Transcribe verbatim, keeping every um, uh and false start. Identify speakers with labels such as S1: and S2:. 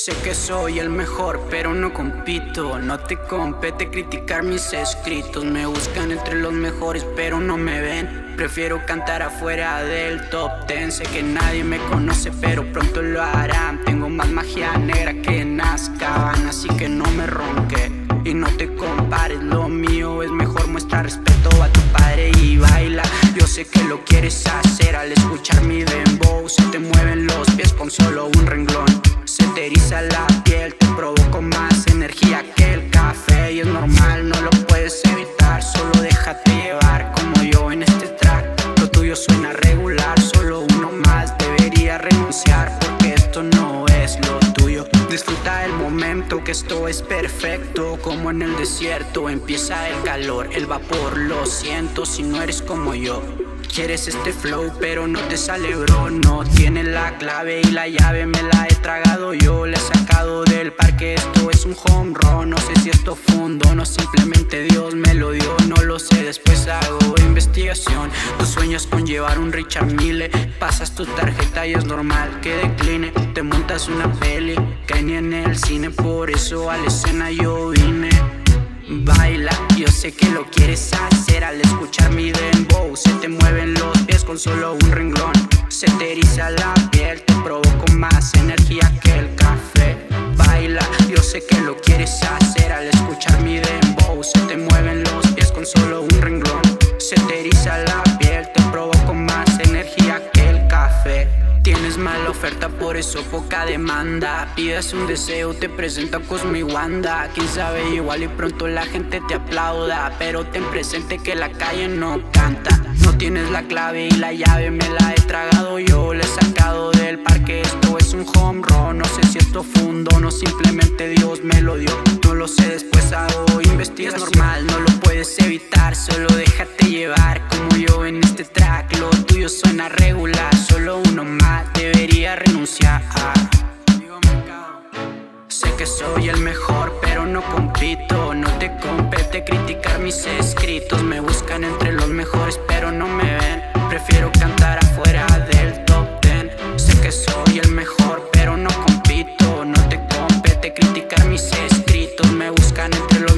S1: Sé que soy el mejor, pero no compito. No te compete criticar mis escritos. Me buscan entre los mejores, pero no me ven. Prefiero cantar afuera del top ten. Sé que nadie me conoce, pero pronto lo harán. Tengo más magia negra que Nazcaban, así que no me ronque y no te compares. Lo mío es mejor, muestra respeto a tu padre y baila. Yo sé que lo quieres hacer al escuchar mi dembow. Se te mueven los pies con solo un renglón. Se te eriza la piel, te provoco más energía que el café. Y es normal, no lo puedes evitar, solo déjate llevar como yo en este track. Lo tuyo suena regular, solo uno más debería renunciar, porque esto no es lo tuyo. Disfruta el momento, que esto es perfecto. Como en el desierto empieza el calor, el vapor, lo siento si no eres como yo. Quieres este flow pero no te sale, bro. No tienes la clave y la llave me la he tragado yo. Le he sacado del parque, esto es un home run. No sé si esto fue un don o simplemente Dios me lo dio. No lo sé, después hago investigación. Tus sueños con llevar un Richard Mille. Pasas tu tarjeta y es normal que decline. Te montas una peli que ni en el cine, por eso a la escena yo vine. Baila, yo sé que lo quieres hacer al escuchar mi dembow. Se te mueven los pies con solo un renglón. Se te eriza la piel, te provoco más energía que el café. Baila, yo sé que lo quieres hacer al escuchar mi dembow. Se te mueven los pies con solo un renglón. Se te eriza la piel, te provoco más energía que el café. Tienes mala oferta, por eso poca demanda. Pides un deseo, te presenta Cosmo y Wanda. Quién sabe, igual y pronto la gente te aplauda, pero ten presente que la calle no canta. No tienes la clave y la llave me la he tragado yo. Le he sacado del parque, esto es un home run. No sé si esto fue un don o simplemente Dios me lo dio. No lo sé, después hago investigación. Es normal, no lo puedes evitar, solo déjate llevar como yo en este track. Lo tuyo suena regular, solo uno más debería renunciar. Sé que soy el mejor, pero no compito. No te compete criticar mis escritos. Me buscan entre los mejores, pero no me ven. Prefiero cantar afuera del top ten. Sé que soy el mejor, pero no compito. No te compete criticar mis escritos. Me buscan entre los